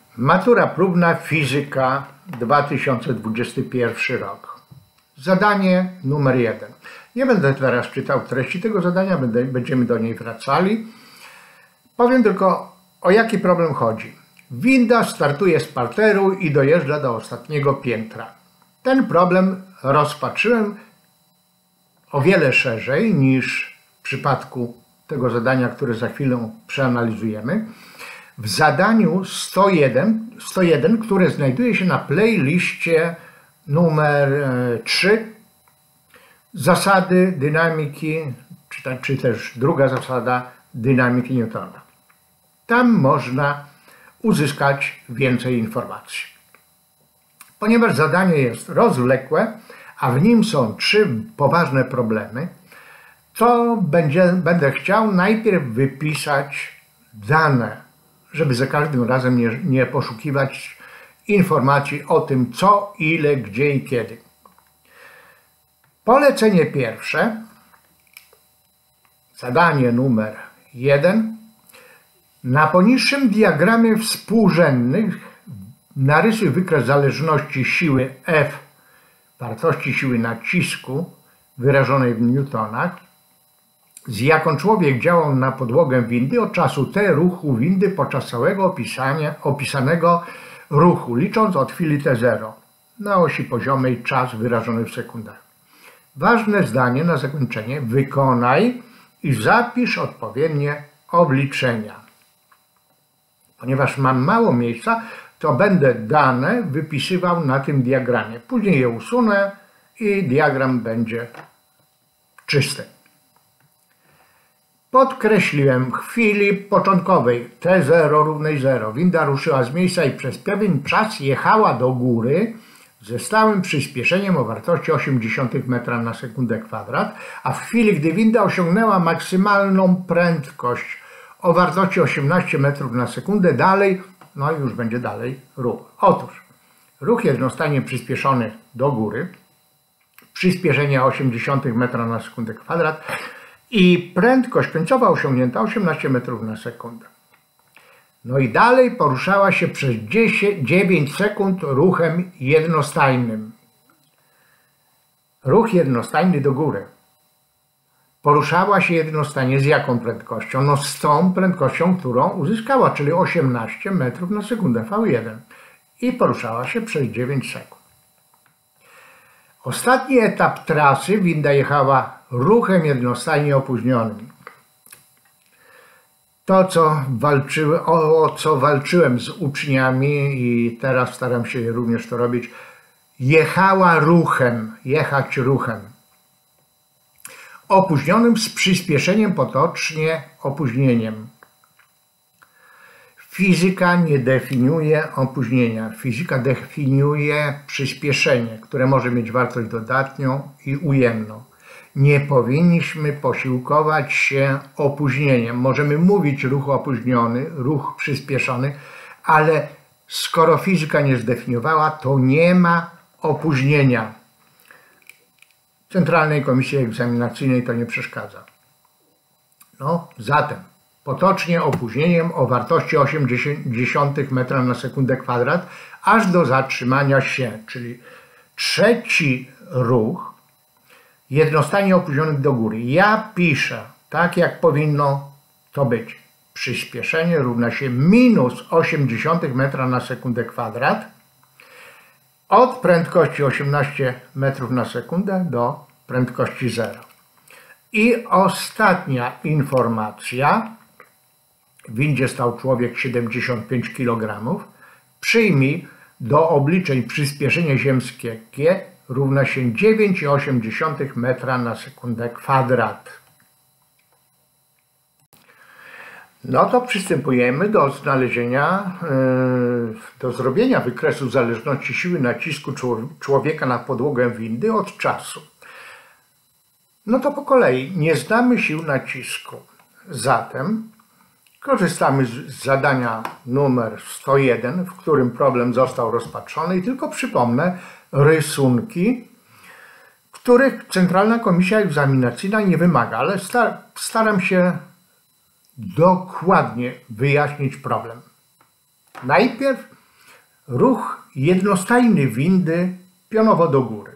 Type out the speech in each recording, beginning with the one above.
Matura próbna fizyka 2021 rok. Zadanie numer 1. Nie będę teraz czytał treści tego zadania, będziemy do niej wracali. Powiem tylko, o jaki problem chodzi. Winda startuje z parteru i dojeżdża do ostatniego piętra. Ten problem rozpatrzyłem o wiele szerzej niż w przypadku tego zadania, które za chwilę przeanalizujemy. W zadaniu 101, które znajduje się na playliście numer 3, zasady dynamiki, czy też druga zasada dynamiki Newtona. Tam można uzyskać więcej informacji. Ponieważ zadanie jest rozwlekłe, a w nim są 3 poważne problemy, to będę chciał najpierw wypisać dane, żeby za każdym razem nie poszukiwać informacji o tym, co, ile, gdzie i kiedy. Polecenie pierwsze, zadanie numer 1. Na poniższym diagramie współrzędnych narysuj wykres zależności siły F, wartości siły nacisku wyrażonej w newtonach, z jaką człowiek działał na podłogę windy od czasu T ruchu windy podczas całego opisanego ruchu, licząc od chwili T0 na osi poziomej czas wyrażony w sekundach. Ważne zdanie na zakończenie: wykonaj i zapisz odpowiednie obliczenia. Ponieważ mam mało miejsca, to będę dane wypisywał na tym diagramie. Później je usunę i diagram będzie czysty. Podkreśliłem w chwili początkowej T0 równej 0. Winda ruszyła z miejsca i przez pewien czas jechała do góry ze stałym przyspieszeniem o wartości 0,8 metra na sekundę kwadrat, a w chwili, gdy winda osiągnęła maksymalną prędkość o wartości 18 metrów na sekundę, dalej, no już będzie dalej ruch. Otóż ruch jednostajnie przyspieszony do góry, przyspieszenie 0,8 metra na sekundę kwadrat, i prędkość końcowa osiągnięta 18 metrów na sekundę. No i dalej poruszała się przez 9 sekund ruchem jednostajnym. Ruch jednostajny do góry. Poruszała się jednostajnie z jaką prędkością? No z tą prędkością, którą uzyskała, czyli 18 metrów na sekundę V1. I poruszała się przez 9 sekund. Ostatni etap trasy winda jechała ruchem jednostajnie opóźnionym. O co walczyłem z uczniami i teraz staram się również to robić, jechała ruchem, jechać ruchem. Opóźnionym z przyspieszeniem, potocznie opóźnieniem. Fizyka nie definiuje opóźnienia. Fizyka definiuje przyspieszenie, które może mieć wartość dodatnią i ujemną. Nie powinniśmy posiłkować się opóźnieniem. Możemy mówić ruch opóźniony, ruch przyspieszony, ale skoro fizyka nie zdefiniowała, to nie ma opóźnienia. Centralnej Komisji Egzaminacyjnej to nie przeszkadza. No, zatem potocznie opóźnieniem o wartości 0,8 metra na sekundę kwadrat, aż do zatrzymania się, czyli trzeci ruch jednostajnie opóźniony do góry. Ja piszę tak, jak powinno to być. Przyspieszenie równa się minus 0,8 metra na sekundę kwadrat od prędkości 18 metrów na sekundę do prędkości 0. I ostatnia informacja. W windzie stał człowiek 75 kg. Przyjmij do obliczeń przyspieszenie ziemskie G równa się 9,8 metra na sekundę kwadrat. No to przystępujemy do znalezienia, do zrobienia wykresu zależności siły nacisku człowieka na podłogę windy od czasu. No to po kolei. Nie znamy sił nacisku. Zatem korzystamy z zadania numer 101, w którym problem został rozpatrzony, i tylko przypomnę rysunki, których Centralna Komisja Egzaminacyjna nie wymaga, ale staram się dokładnie wyjaśnić problem. Najpierw ruch jednostajny windy pionowo do góry.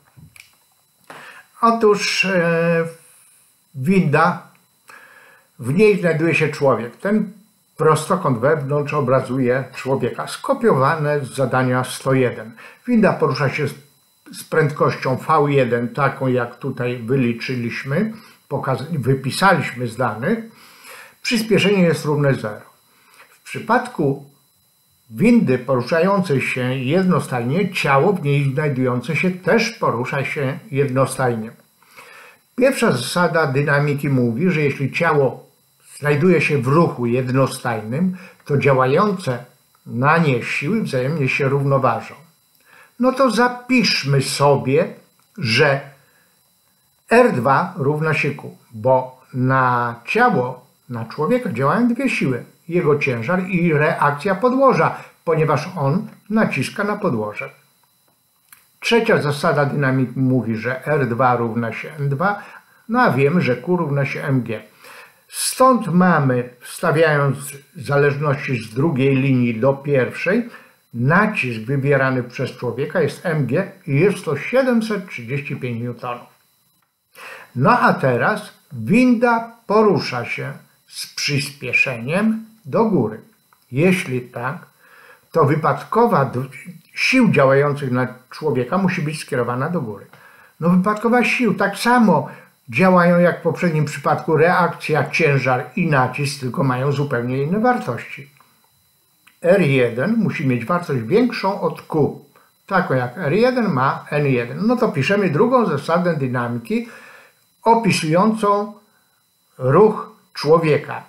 Otóż winda, w niej znajduje się człowiek. Ten prostokąt wewnątrz obrazuje człowieka, skopiowane z zadania 101. Winda porusza się z prędkością V1, taką jak tutaj wyliczyliśmy, wypisaliśmy z danych. Przyspieszenie jest równe 0. W przypadku windy poruszającej się jednostajnie, ciało w niej znajdujące się też porusza się jednostajnie. Pierwsza zasada dynamiki mówi, że jeśli ciało znajduje się w ruchu jednostajnym, to działające na nie siły wzajemnie się równoważą. No to zapiszmy sobie, że R2 równa się Q, bo na ciało, na człowieka działają dwie siły. Jego ciężar i reakcja podłoża, ponieważ on naciska na podłoże. Trzecia zasada dynamiki mówi, że R2 równa się N2, no a wiemy, że Q równa się mg. Stąd mamy, wstawiając zależności z drugiej linii do pierwszej, nacisk wywierany przez człowieka jest mg i jest to 735 N. No a teraz winda porusza się z przyspieszeniem do góry. Jeśli tak, to wypadkowa sił działających na człowieka musi być skierowana do góry. No wypadkowa sił tak samo działają jak w poprzednim przypadku reakcja, ciężar i nacisk, tylko mają zupełnie inne wartości. R1 musi mieć wartość większą od Q, taką jak R1 ma N1. No to piszemy drugą zasadę dynamiki opisującą ruch człowieka.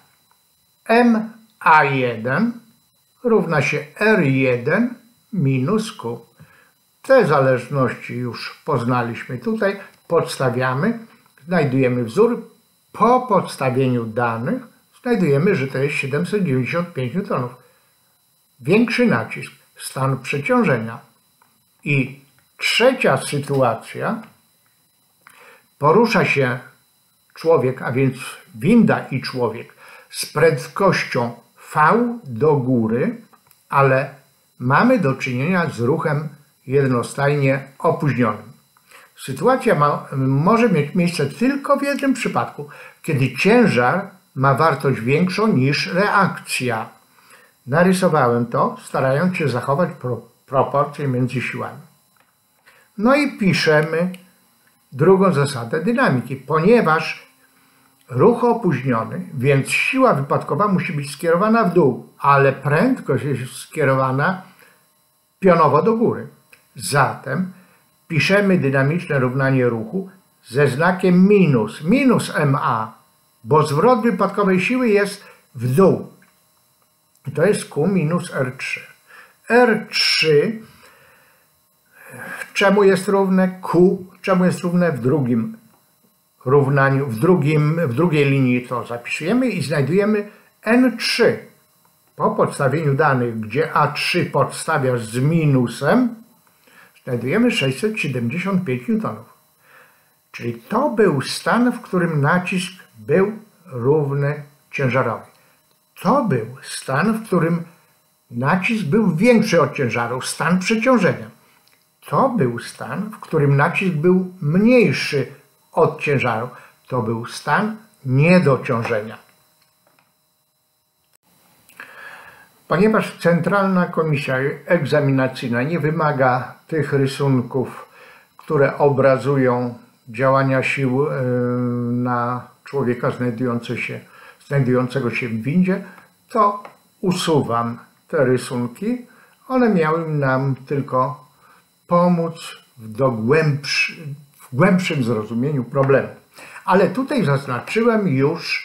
MA1 równa się R1 minus Q. Te zależności już poznaliśmy tutaj, podstawiamy, znajdujemy wzór. Po podstawieniu danych znajdujemy, że to jest 795 N. Większy nacisk, stan przeciążenia. I trzecia sytuacja, porusza się człowiek, a więc winda i człowiek z prędkością V do góry, ale mamy do czynienia z ruchem jednostajnie opóźnionym. Sytuacja może mieć miejsce tylko w jednym przypadku, kiedy ciężar ma wartość większą niż reakcja. Narysowałem to, starając się zachować proporcje między siłami. No i piszemy drugą zasadę dynamiki, ponieważ ruch opóźniony, więc siła wypadkowa musi być skierowana w dół, ale prędkość jest skierowana pionowo do góry. Zatem piszemy dynamiczne równanie ruchu ze znakiem minus, minus MA, bo zwrot wypadkowej siły jest w dół. I to jest Q minus R3. R3 czemu jest równe? Q czemu jest równe? W drugim równaniu, w drugiej linii to zapisujemy i znajdujemy N3. Po podstawieniu danych, gdzie A3 podstawiasz z minusem, znajdujemy 675 N. Czyli to był stan, w którym nacisk był równy ciężarowi. To był stan, w którym nacisk był większy od ciężaru, stan przeciążenia. To był stan, w którym nacisk był mniejszy od ciężaru. To był stan niedociążenia. Ponieważ Centralna Komisja Egzaminacyjna nie wymaga tych rysunków, które obrazują działania sił na człowieka znajdującego się w windzie, to usuwam te rysunki. One miały nam tylko pomóc w głębszym zrozumieniu problemu. Ale tutaj zaznaczyłem już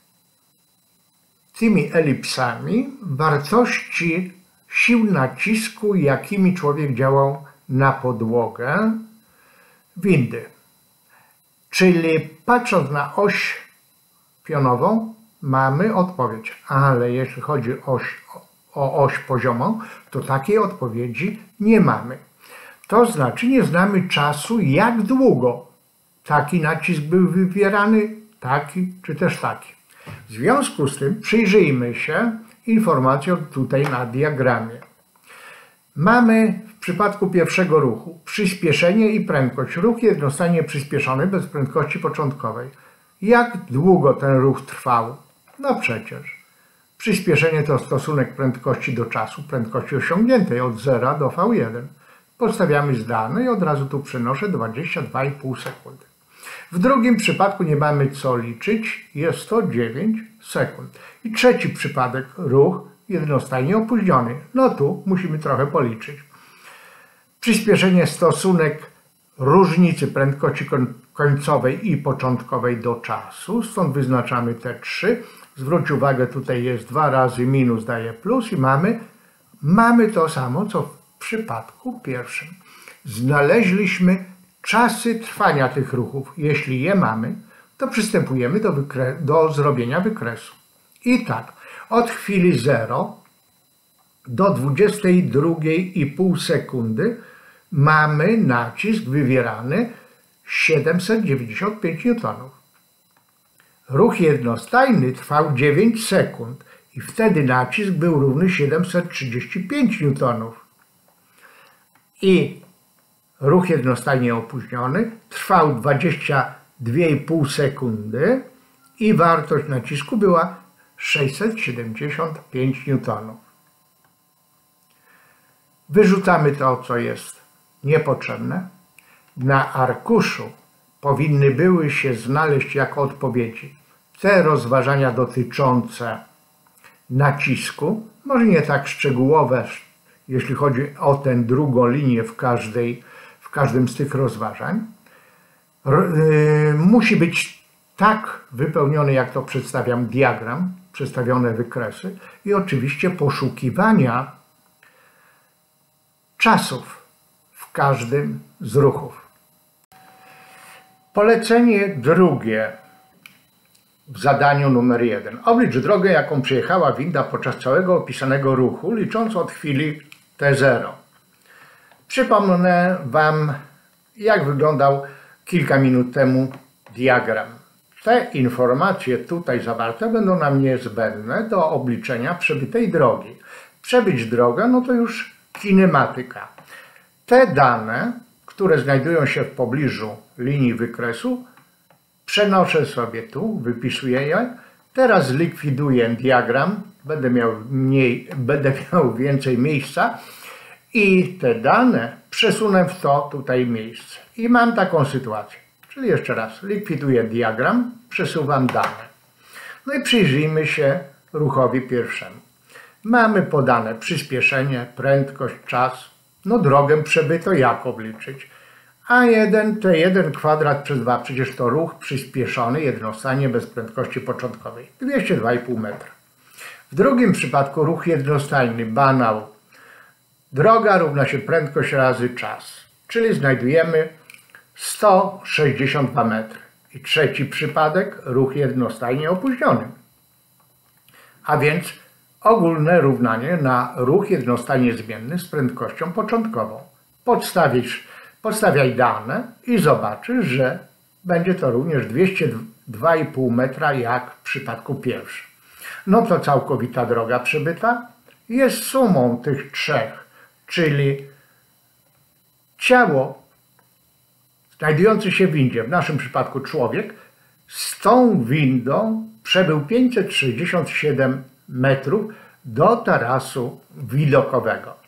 tymi elipsami wartości sił nacisku, jakimi człowiek działał na podłogę windy. Czyli patrząc na oś pionową mamy odpowiedź, ale jeśli chodzi o oś poziomą, to takiej odpowiedzi nie mamy. To znaczy nie znamy czasu, jak długo taki nacisk był wywierany, taki czy też taki. W związku z tym przyjrzyjmy się informacjom tutaj na diagramie. Mamy w przypadku pierwszego ruchu przyspieszenie i prędkość. Ruch jednostajnie przyspieszony bez prędkości początkowej. Jak długo ten ruch trwał? No przecież. Przyspieszenie to stosunek prędkości do czasu, prędkości osiągniętej od 0 do V1. Podstawiamy zdane i od razu tu przenoszę 22,5 sekundy. W drugim przypadku nie mamy co liczyć, jest to 9 sekund. I trzeci przypadek, ruch jednostajnie opóźniony. No tu musimy trochę policzyć. Przyspieszenie stosunek różnicy prędkości końcowej i początkowej do czasu, stąd wyznaczamy te 3. Zwróć uwagę, tutaj jest 2 razy minus daje plus i mamy to samo, co w przypadku pierwszym. Znaleźliśmy czasy trwania tych ruchów. Jeśli je mamy, to przystępujemy do zrobienia wykresu. I tak, od chwili 0 do 22,5 sekundy mamy nacisk wywierany 795 N. Ruch jednostajny trwał 9 sekund i wtedy nacisk był równy 735 N. I ruch jednostajnie opóźniony trwał 22,5 sekundy i wartość nacisku była 675 N. Wyrzucamy to, co jest niepotrzebne. Na arkuszu powinny były się znaleźć jako odpowiedzi te rozważania dotyczące nacisku, może nie tak szczegółowe, jeśli chodzi o tę drugą linię w każdym z tych rozważań. Musi być tak wypełniony, jak to przedstawiam, diagram, przedstawione wykresy i oczywiście poszukiwania czasów w każdym z ruchów. Polecenie drugie w zadaniu numer 1. Oblicz drogę, jaką przejechała winda podczas całego opisanego ruchu, licząc od chwili T0. Przypomnę Wam, jak wyglądał kilka minut temu diagram. Te informacje tutaj zawarte będą nam niezbędne do obliczenia przebytej drogi. Przebyć drogę, no to już kinematyka. Te dane, które znajdują się w pobliżu linii wykresu, przenoszę sobie tu, wypisuję je. Teraz zlikwiduję diagram, będę miał więcej miejsca i te dane przesunę w to tutaj miejsce. I mam taką sytuację. Czyli jeszcze raz, likwiduję diagram, przesuwam dane. No i przyjrzyjmy się ruchowi pierwszemu. Mamy podane przyspieszenie, prędkość, czas. No drogę przebyto jak obliczyć? A1 T1 kwadrat przez 2, przecież to ruch przyspieszony jednostajnie bez prędkości początkowej. 202,5 metra. W drugim przypadku ruch jednostajny, banał. Droga równa się prędkość razy czas. Czyli znajdujemy 162 metry. I trzeci przypadek, ruch jednostajnie opóźniony. A więc ogólne równanie na ruch jednostajnie zmienny z prędkością początkową. Podstawiaj dane i zobaczysz, że będzie to również 202,5 metra jak w przypadku pierwszym. No to całkowita droga przebyta jest sumą tych trzech, czyli ciało znajdujące się w windzie, w naszym przypadku człowiek, z tą windą przebył 567 metrów do tarasu widokowego.